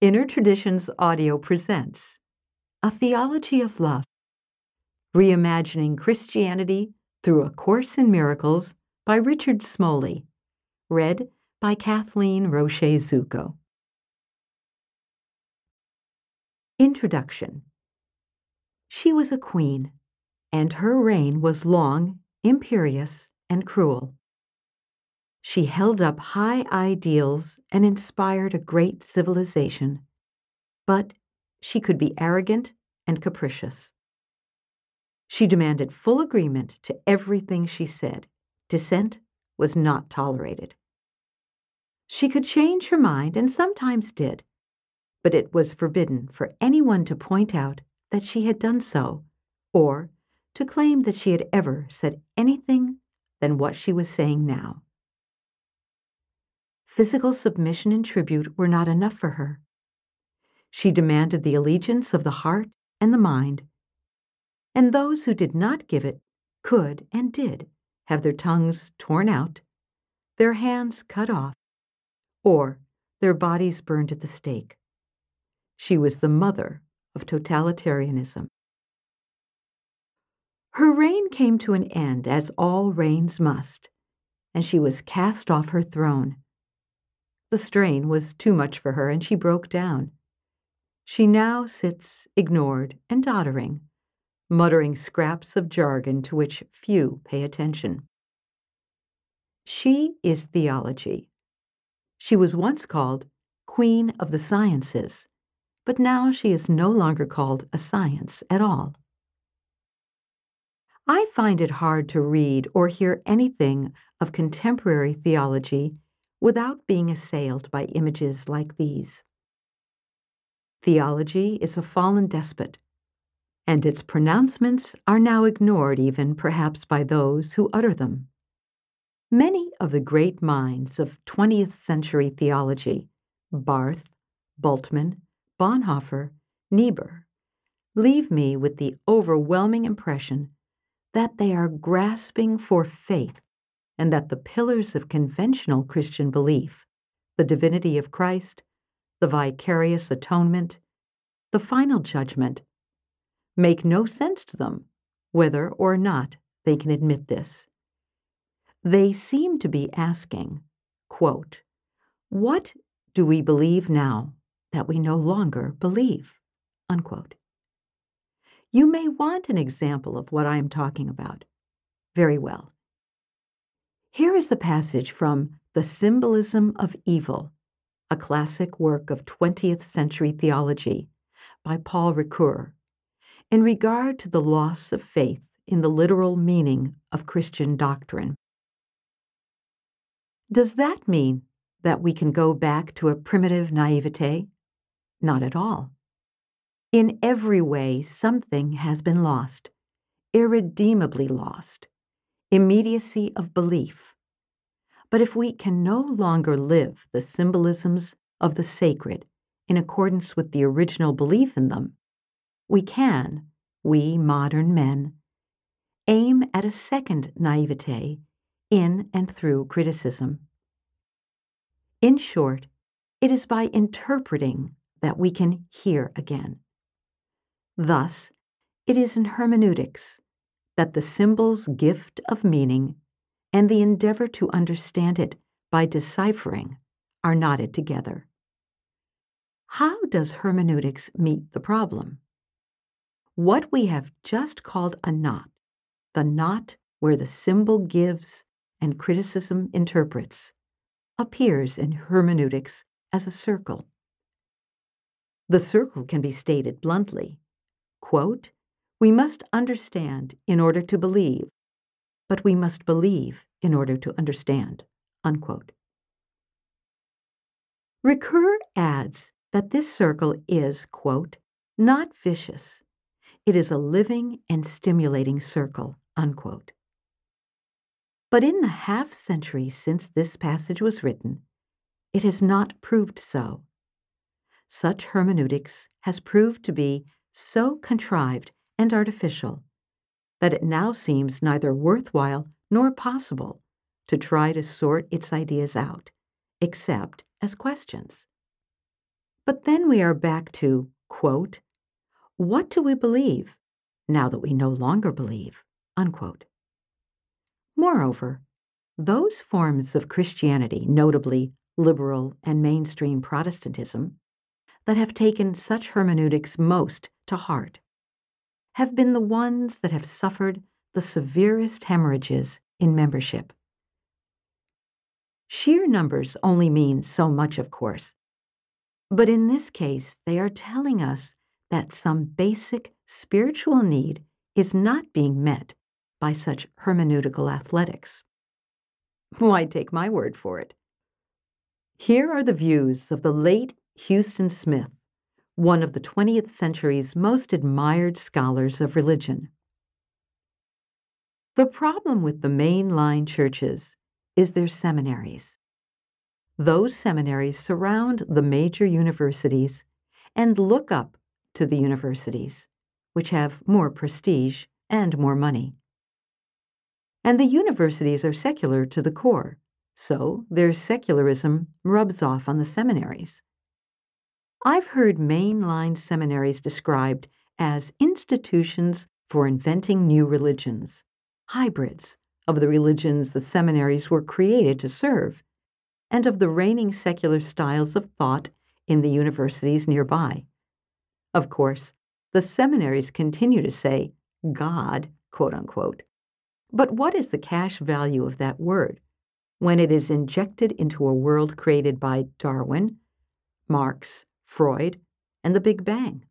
Inner Traditions Audio presents A Theology of Love, Reimagining Christianity Through a Course in Miracles by Richard Smoley, read by Kathleen Roche-Zujko. Introduction. She was a queen, and her reign was long, imperious, and cruel. She held up high ideals and inspired a great civilization, but she could be arrogant and capricious. She demanded full agreement to everything she said. Dissent was not tolerated. She could change her mind, and sometimes did, but it was forbidden for anyone to point out that she had done so, or to claim that she had ever said anything than what she was saying now. Physical submission and tribute were not enough for her. She demanded the allegiance of the heart and the mind, and those who did not give it could and did have their tongues torn out, their hands cut off, or their bodies burned at the stake. She was the mother of totalitarianism. Her reign came to an end, as all reigns must, and she was cast off her throne. The strain was too much for her, and she broke down. She now sits ignored and doddering, muttering scraps of jargon to which few pay attention. She is theology. She was once called Queen of the Sciences, but now she is no longer called a science at all. I find it hard to read or hear anything of contemporary theology without being assailed by images like these. Theology is a fallen despot, and its pronouncements are now ignored even perhaps by those who utter them. Many of the great minds of 20th century theology, Barth, Bultmann, Bonhoeffer, Niebuhr, leave me with the overwhelming impression that they are grasping for faith, and that the pillars of conventional Christian belief, the divinity of Christ, the vicarious atonement, the final judgment, make no sense to them, whether or not they can admit this. They seem to be asking, quote, "What do we believe now that we no longer believe?" Unquote. You may want an example of what I am talking about. Very well. Here is a passage from The Symbolism of Evil, a classic work of 20th century theology by Paul Ricoeur, in regard to the loss of faith in the literal meaning of Christian doctrine. Does that mean that we can go back to a primitive naivete? Not at all. In every way, something has been lost, irredeemably lost, immediacy of belief. But if we can no longer live the symbolisms of the sacred in accordance with the original belief in them, we can, we modern men, aim at a second naivete in and through criticism. In short, it is by interpreting that we can hear again. Thus, it is in hermeneutics that the symbol's gift of meaning and the endeavor to understand it by deciphering are knotted together. How does hermeneutics meet the problem? What we have just called a knot, the knot where the symbol gives and criticism interprets, appears in hermeneutics as a circle. The circle can be stated bluntly. Quote, "We must understand in order to believe, but we must believe in order to understand." Unquote. Ricoeur adds that this circle is, quote, "not vicious. It is a living and stimulating circle." Unquote. But in the half-century since this passage was written, it has not proved so. Such hermeneutics has proved to be so contrived and artificial that it now seems neither worthwhile nor possible to try to sort its ideas out, except as questions. But then we are back to, quote, what do we believe now that we no longer believe, unquote. Moreover, those forms of Christianity, notably liberal and mainstream Protestantism, that have taken such hermeneutics most to heart, have been the ones that have suffered the severest hemorrhages in membership. Sheer numbers only mean so much, of course, but in this case, they are telling us that some basic spiritual need is not being met by such hermeneutical athletics. Why take my word for it? Here are the views of the late Houston Smith, one of the 20th century's most admired scholars of religion. The problem with the mainline churches is their seminaries. Those seminaries surround the major universities and look up to the universities, which have more prestige and more money. And the universities are secular to the core, so their secularism rubs off on the seminaries. I've heard mainline seminaries described as institutions for inventing new religions, hybrids of the religions the seminaries were created to serve, and of the reigning secular styles of thought in the universities nearby. Of course, the seminaries continue to say God, quote unquote. But what is the cash value of that word when it is injected into a world created by Darwin, Marx, Freud, and the Big Bang?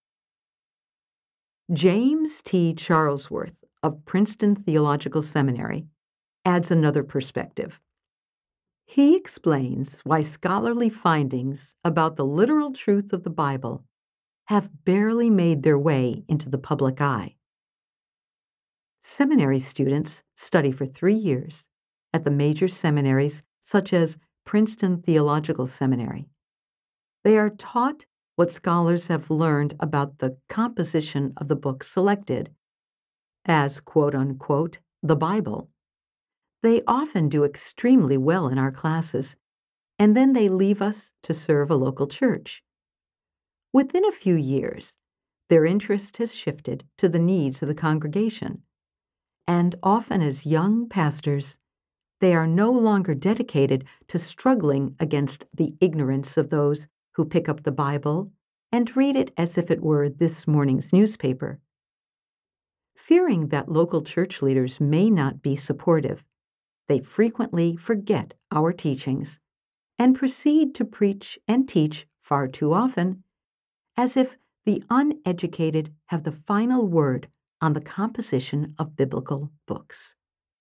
James T. Charlesworth of Princeton Theological Seminary adds another perspective. He explains why scholarly findings about the literal truth of the Bible have barely made their way into the public eye. Seminary students study for 3 years at the major seminaries such as Princeton Theological Seminary. They are taught what scholars have learned about the composition of the book selected as, quote unquote, the Bible. They often do extremely well in our classes, and then they leave us to serve a local church. Within a few years, their interest has shifted to the needs of the congregation, and often as young pastors, they are no longer dedicated to struggling against the ignorance of those who pick up the Bible and read it as if it were this morning's newspaper. Fearing that local church leaders may not be supportive, they frequently forget our teachings and proceed to preach and teach far too often, as if the uneducated have the final word on the composition of biblical books.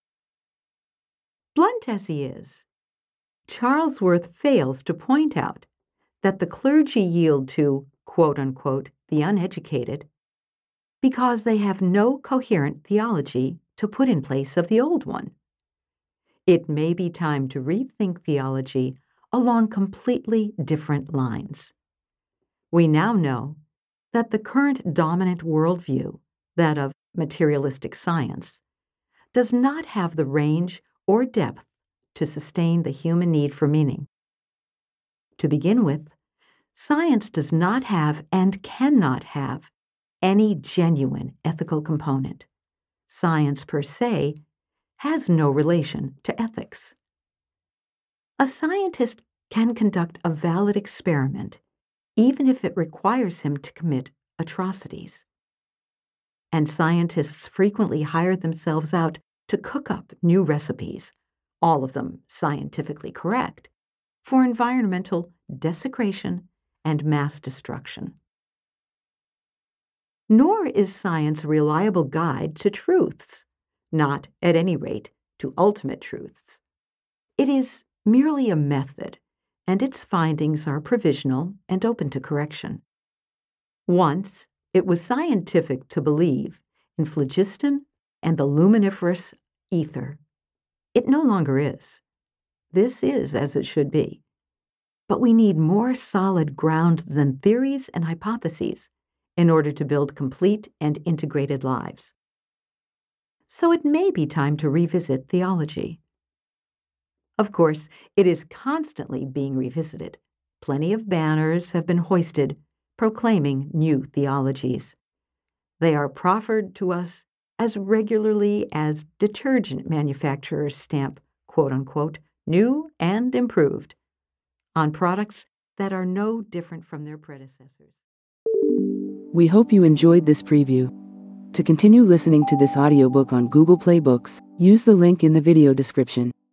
Blunt as he is, Charlesworth fails to point out that the clergy yield to, quote unquote, the uneducated because they have no coherent theology to put in place of the old one. It may be time to rethink theology along completely different lines. We now know that the current dominant worldview, that of materialistic science, does not have the range or depth to sustain the human need for meaning. To begin with, science does not have and cannot have any genuine ethical component. Science per se has no relation to ethics. A scientist can conduct a valid experiment even if it requires him to commit atrocities. And scientists frequently hire themselves out to cook up new recipes, all of them scientifically correct, for environmental desecration and mass destruction. Nor is science a reliable guide to truths, not, at any rate, to ultimate truths. It is merely a method, and its findings are provisional and open to correction. Once, it was scientific to believe in phlogiston and the luminiferous ether. It no longer is. This is as it should be. But we need more solid ground than theories and hypotheses in order to build complete and integrated lives. So it may be time to revisit theology. Of course, it is constantly being revisited, plenty of banners have been hoisted proclaiming new theologies. They are proffered to us as regularly as detergent manufacturers stamp, quote-unquote, new and improved on products that are no different from their predecessors. We hope you enjoyed this preview. To continue listening to this audiobook on Google Play Books, use the link in the video description.